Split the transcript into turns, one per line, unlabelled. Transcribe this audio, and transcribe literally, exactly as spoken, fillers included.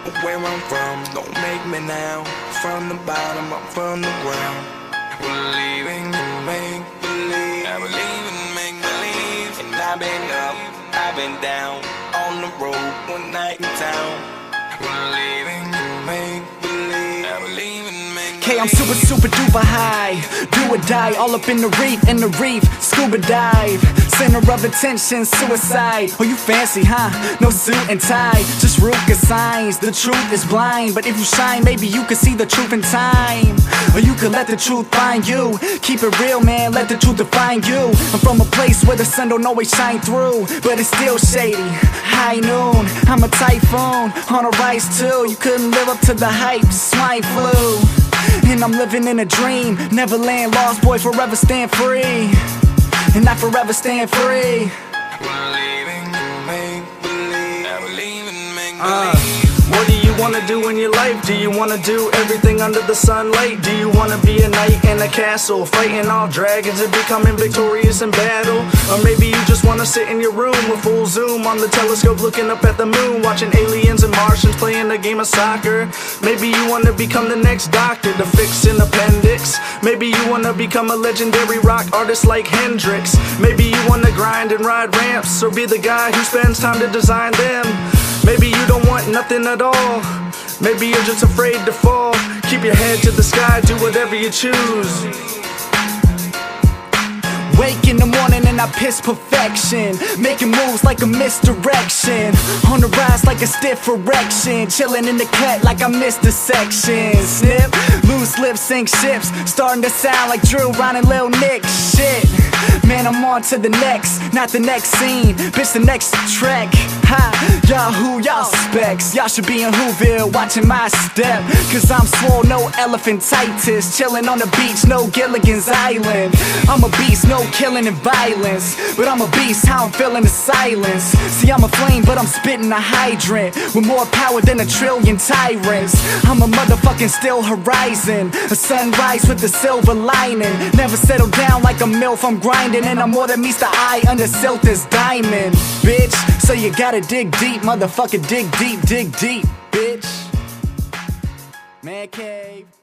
Where I'm from, don't make me now. From the bottom, I'm from the ground. Believing in make believe, I believe in make believe. And I've been up, I've been down, on the road, one night in town. Believing in make believe, I believe in make believe.
K, I'm super, super duper high. Do or die, all up in the reef, in the reef, scuba dive. Center of attention, suicide. Oh, you fancy, huh? No suit and tie, just Ruger signs. The truth is blind, but if you shine, maybe you can see the truth in time. Or you could let the truth find you. Keep it real, man, let the truth define you. I'm from a place where the sun don't always shine through, but it's still shady. High noon, I'm a typhoon, on a rise too. You couldn't live up to the hype, swine flu. And I'm living in a dream, Neverland, lost boy, forever stand free. And I forever stand free.
Believing in make believe, I believe in make
Uh,
believe.
what do you wanna do in your life? Do you wanna do everything under the sunlight? Do you wanna be a knight in a castle, fighting all dragons and becoming victorious in battle? Or maybe you just wanna sit in your room with full zoom on the telescope, looking up at the moon, watching aliens and Martians playing a game of soccer. Maybe you wanna become the next doctor to fix an appendix. Maybe you wanna become a legendary rock artist like Hendrix. Maybe you wanna grind and ride ramps, or be the guy who spends time to design them. Maybe you don't want nothing at all. Maybe you're just afraid to fall. Keep your head to the sky, do whatever you choose. Wake in the morning and I piss perfection, making moves like a misdirection, on the rise like a stiff erection, chilling in the cut like I missed a section. Snip, loose lips sink ships, starting to sound like Drew, Ron and Lil Nick. Shit, man, I'm on to the next, not the next scene, bitch, the next track. Ha, y'all who, y'all specs, y'all should be in Whoville watching my step, cause I'm swole, no elephantitis, chilling on the beach, no Gilligan's Island. I'm a beast, no killing and violence, but I'm a beast, how I'm feeling the silence. See, I'm a flame, but I'm spitting a hydrant, with more power than a trillion tyrants. I'm a motherfucking still horizon, a sunrise with a silver lining. Never settle down like a MILF, I'm grinding, and I'm more than meets the eye under silk as diamond, bitch. So you gotta dig deep, motherfucker, dig deep, dig deep, bitch. Man cave.